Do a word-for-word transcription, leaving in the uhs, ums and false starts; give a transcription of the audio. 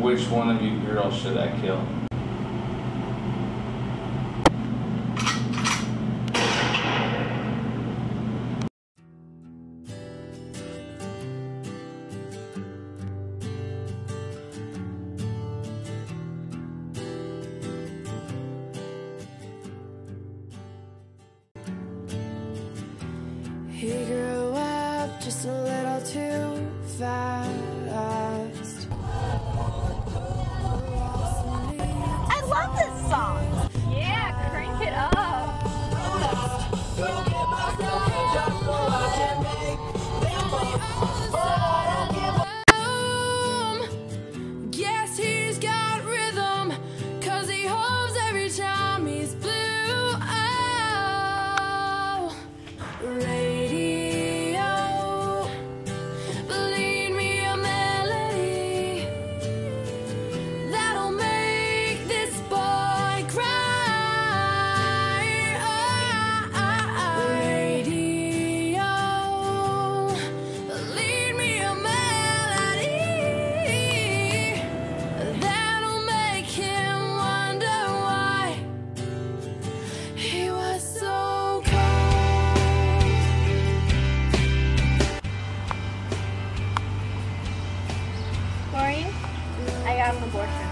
Which one of you girls should I kill? He grew up just a little too fast. I love this song! Yeah, crank it up! Guess he's got rhythm, 'cause he hopes every time he's blue. Oh, radio, lead me a melody that'll make this boy cry. Oh, radio, lead me a melody that'll make him wonder why he was so cold. Maureen, I got an abortion.